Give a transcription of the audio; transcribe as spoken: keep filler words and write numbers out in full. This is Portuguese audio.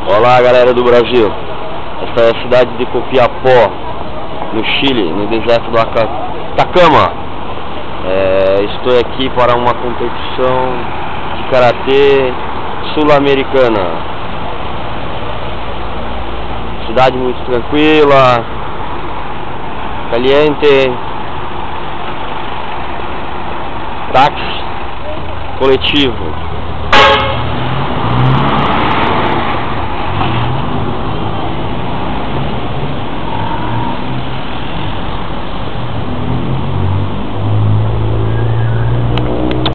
Olá, galera do Brasil. Esta é a cidade de Copiapó, no Chile, no deserto do Atacama. É, estou aqui para uma competição de karatê sul-americana. Cidade muito tranquila, caliente, táxi coletivo.